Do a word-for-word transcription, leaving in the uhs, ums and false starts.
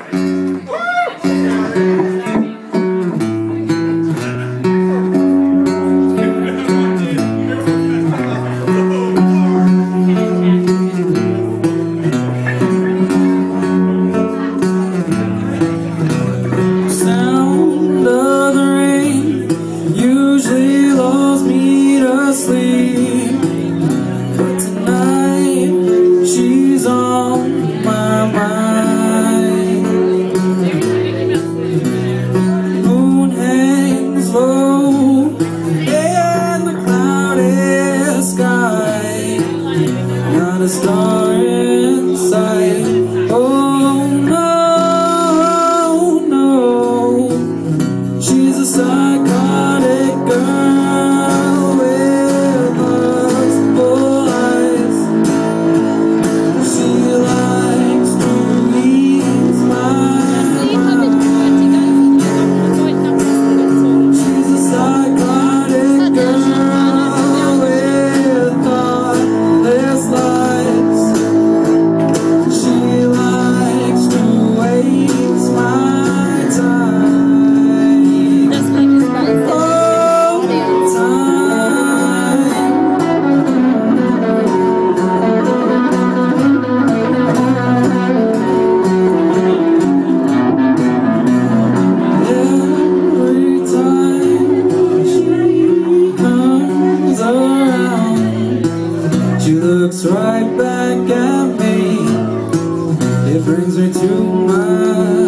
Not a star in sight. Oh no, no. She's a psychotic girl with lustful eyes. She likes to ease my mind. She's a psychotic girl with thoughtless lies. She likes to waste my time. All the time. Every time she comes around, she looks right back at me. It brings me to my